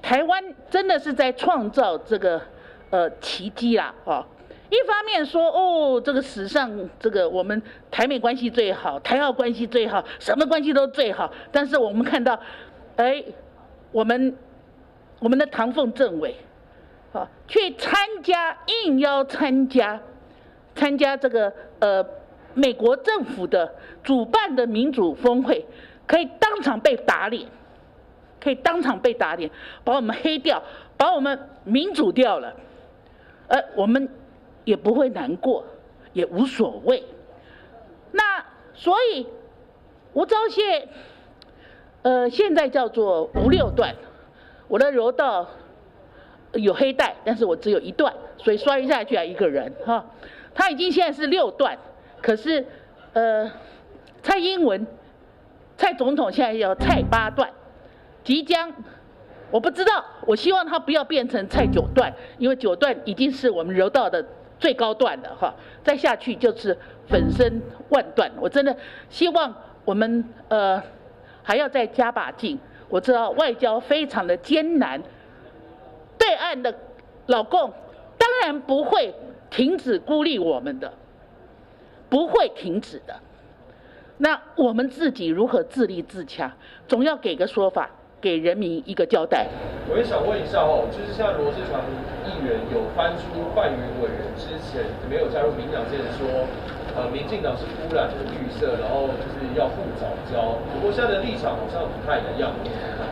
台湾真的是在创造这个奇迹啦啊！一方面说哦，这个史上这个我们台美关系最好，台澳关系最好，什么关系都最好，但是我们看到，哎，我们的唐凤政委啊，去应邀参加这个美国政府的主办的民主峰会，可以当场被打脸，把我们黑掉，把我们民主掉了，我们也不会难过，也无所谓。那所以吴钊燮，现在叫做吴六段，我的柔道有黑带，但是我只有1段，所以摔下去一个人哈。他已经现在是6段，可是蔡总统现在要蔡8段，即将。我不知道，我希望他不要变成蔡9段，因为9段已经是我们柔道的最高段了哈，再下去就是粉身万段。我真的希望我们还要再加把劲。我知道外交非常的艰难，对岸的老共当然不会停止孤立我们的，不会停止的。那我们自己如何自立自强，总要给个说法。给人民一个交代。 我也想问一下就是像罗志祥议员有翻出范云委员之前没有加入民党，之前说，民进党是污染的绿色，然后就是要护藻礁。不过现在的立场好像不太一样。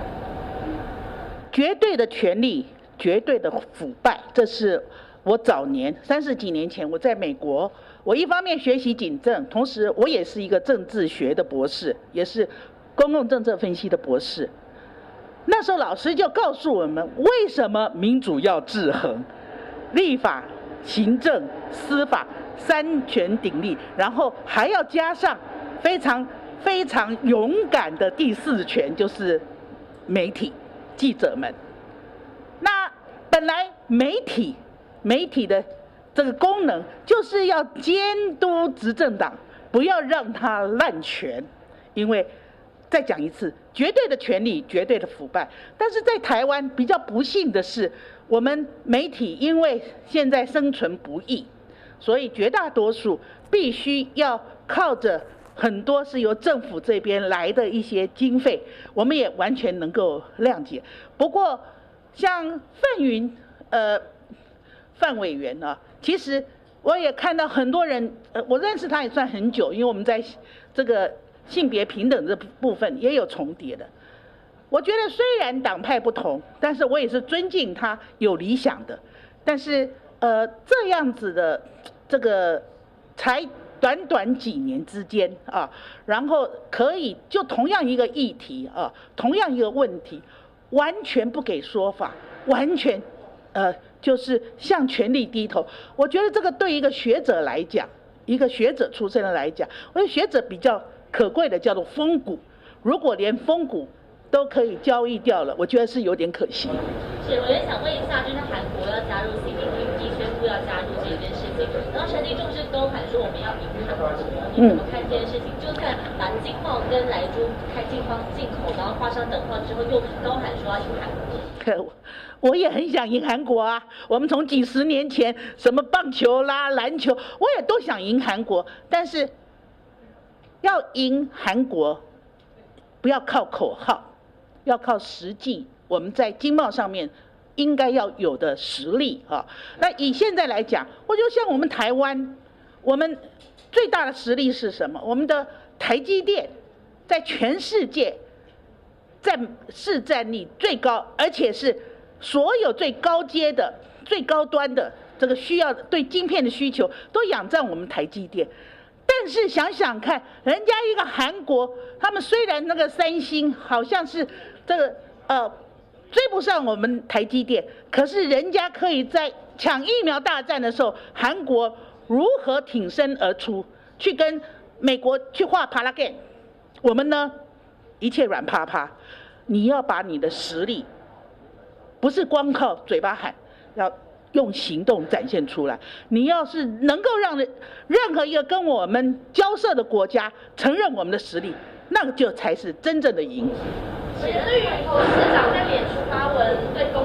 绝对的权力，绝对的腐败，这是我早年30几年前我在美国，我一方面学习警政，同时我也是一个政治学的博士，也是公共政策分析的博士。那时候老师就告诉我们，为什么民主要制衡，立法、行政、司法3权鼎立，然后还要加上非常非常勇敢的第4权，就是媒体、记者们。那本来媒体的这个功能就是要监督执政党，不要让它滥权，因为再讲一次，绝对的权力，绝对的腐败。但是在台湾比较不幸的是，我们媒体因为现在生存不易，所以绝大多数必须要靠着很多是由政府这边来的一些经费，我们也完全能够谅解。不过像范委员啊，其实我也看到很多人，我认识他也算很久，因为我们在这个性别平等这部分也有重叠的。我觉得虽然党派不同，但是我也是尊敬他有理想的。但是这样子的这个才短几年之间啊，然后可以就同样一个议题啊，同样一个问题，完全不给说法，完全就是向权力低头。我觉得这个对一个学者来讲，一个学者出身的来讲，我觉得学者比较可贵的叫做风骨，如果连风骨都可以交易掉了，我觉得是有点可惜。 是，我也想问一下，就是韩国要加入 CPTPP， 宣布要加入这件事情，然后陈时中是都喊说我们要赢韩国，你怎么看这件事情？就算把经贸跟莱猪开进口，然后画上等号之后，又高喊说要赢韩国。 我也很想赢韩国啊！我们从几十年前什么棒球啦、篮球，我也都想赢韩国。但是要赢韩国，不要靠口号，要靠实际。我们在经贸上面应该要有的实力啊。那以现在来讲，我就像我们台湾，我们最大的实力是什么？我们的台积电在全世界市占率最高，而且是所有最高阶的、最高端的这个需要对晶片的需求都仰仗我们台积电。但是想想看，人家一个韩国，他们虽然那个三星好像是这个追不上我们台积电，可是人家可以在抢疫苗大战的时候，韩国如何挺身而出，去跟美国去画帕拉干，我们呢一切软趴趴。你要把你的实力，不是光靠嘴巴喊，要用行动展现出来。你要是能够让任何一个跟我们交涉的国家承认我们的实力，那个就才是真正的赢。 对于市长在脸书发文对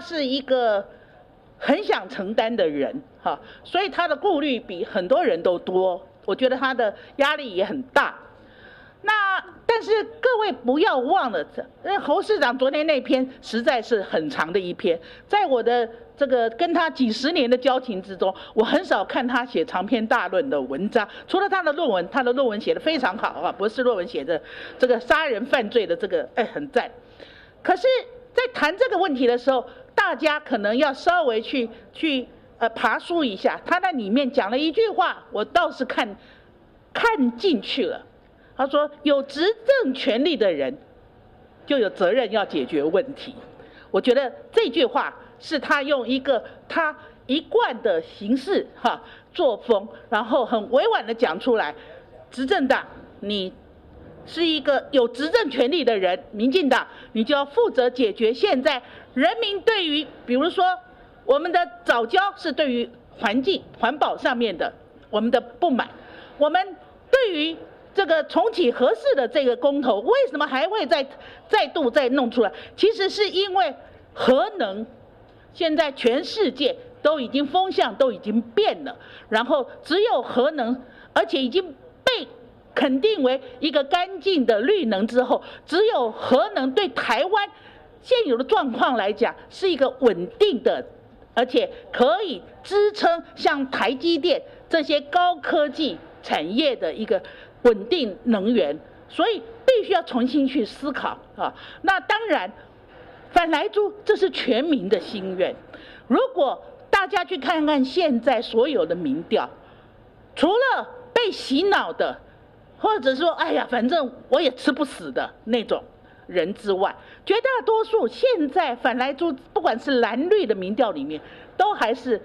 是一个很想承担的人哈，所以他的顾虑比很多人都多，我觉得他的压力也很大。但是各位不要忘了，侯市长昨天那篇实在是很长的一篇，在我的这个跟他几十年的交情之中，我很少看他写长篇大论的文章，除了他的论文写得非常好啊，博士论文写的这个杀人犯罪的这个很赞。可是，在谈这个问题的时候，大家可能要稍微去爬梳一下，他在里面讲了一句话，我倒是看进去了。他说：“有执政权力的人，就有责任要解决问题。”我觉得这句话是他用一个他一贯的形式作风，然后很委婉的讲出来。执政党，你是一个有执政权力的人，民进党，你就要负责解决现在人民对于，比如说我们的藻礁是对于环保上面的我们的不满，我们对于这个重启核四的这个公投，为什么还会再度弄出来？其实是因为核能，现在全世界都已经风向都已经变了，然后只有核能，而且已经被肯定为一个干净的绿能之后，只有核能对台湾现有的状况来讲是一个稳定的，而且可以支撑像台积电这些高科技产业的一个稳定能源，所以必须要重新去思考啊。那当然，反莱猪这是全民的心愿。如果大家去看看现在所有的民调，除了被洗脑的，或者说哎呀反正我也吃不死的那种人之外，绝大多数现在反莱猪不管是蓝绿的民调里面，都还是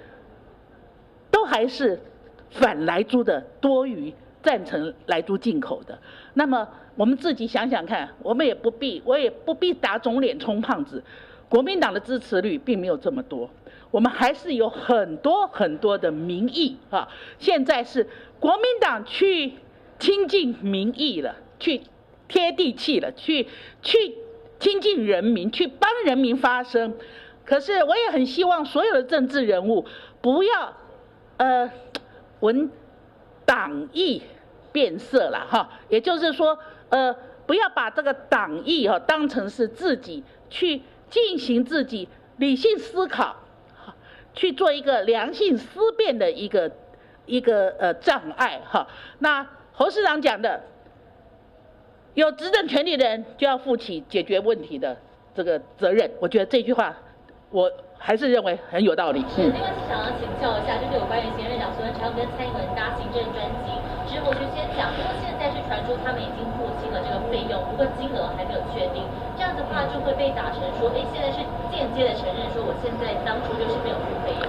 反莱猪的多于赞成莱猪进口的。那么我们自己想想看，我也不必打肿脸充胖子。国民党的支持率并没有这么多，我们还是有很多的民意啊。现在是国民党去亲近民意了，去贴地气了，去亲近人民，去帮人民发声。可是我也很希望所有的政治人物不要闻党意变色了哈，也就是说不要把这个党意当成是自己去进行自己理性思考，去做一个良性思辨的一个障碍哈。那侯市长讲的，有执政权力的人就要负起解决问题的这个责任，我觉得这句话我还是认为很有道理。 是，另外是想要请教一下，就是有关于行政院长苏贞昌跟蔡英文搭行政专机之后，就先讲，因为现在是传出他们已经付清了这个费用，不过金额还没有确定，这样的话就会被打成说，现在是间接的承认说我现在当初就是没有付费用。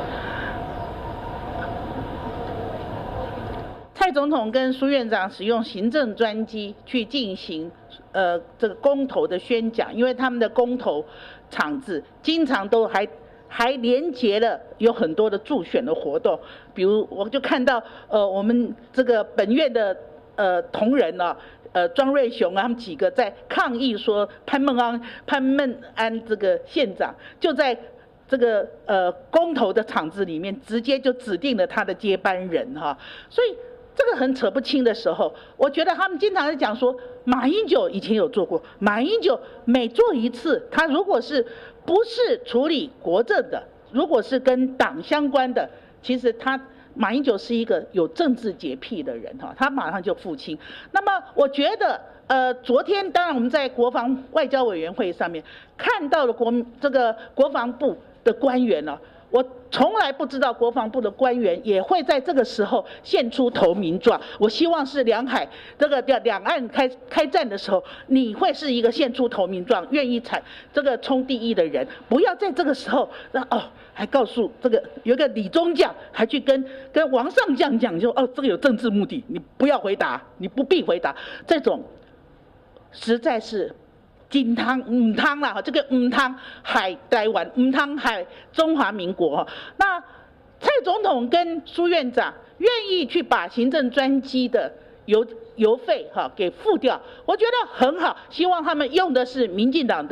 蔡总统跟苏院长使用行政专机去进行这个公投的宣讲，因为他们的公投场子经常都还连结了有很多的助选的活动，比如我就看到我们这个本院的同仁庄瑞雄他们几个在抗议说潘孟安这个县长就在这个公投的场子里面直接就指定了他的接班人哈，所以这个很扯不清的时候，我觉得他们经常在讲说，马英九以前有做过，马英九每做一次，他如果是不是处理国政的，如果是跟党相关的，其实马英九是一个有政治洁癖的人哈，他马上就付清。那么我觉得昨天当然我们在国防外交委员会上面看到了这个国防部的官员呢。我从来不知道国防部的官员也会在这个时候献出投名状。我希望是两岸开战的时候，你会是一个献出投名状、愿意冲第一的人，不要在这个时候还告诉这个有一个李中将还去跟王上将讲，就这个有政治目的，你不要回答，你不必回答，这种实在是。金汤唔汤啦，这个唔汤海台湾，唔汤海中华民国。那蔡总统跟苏院长愿意去把行政专机的邮费给付掉，我觉得很好。希望他们用的是民进党的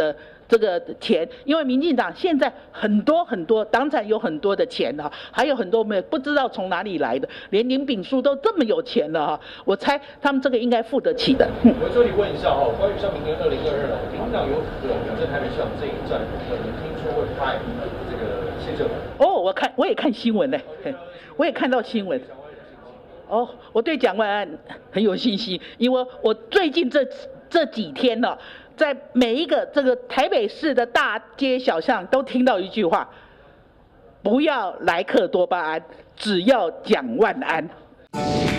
这个钱，因为民进党现在很多党产有很多的钱哈，还有很多没有不知道从哪里来的，连林炳书都这么有钱了哈，我猜他们这个应该付得起的。 我这里问一下哈，关于像明年2022民进党有在台北市长这一站，听说会派这个谢政哦，我也看新闻呢，我也看到新闻。哦，我对蒋万安很有信心，因为我最近这几天呢，在每一个这个台北市的大街小巷都听到一句话：不要莱克多巴胺，只要蒋万安。